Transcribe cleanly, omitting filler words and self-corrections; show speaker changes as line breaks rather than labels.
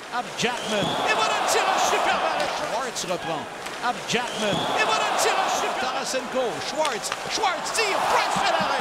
Ab Jackman. Et voilà le tirage super barré. Schwartz reprend. Ab Jackman. Et voilà le tirage super. Tarasenko. Schwartz tire. Price fait l'arrêt.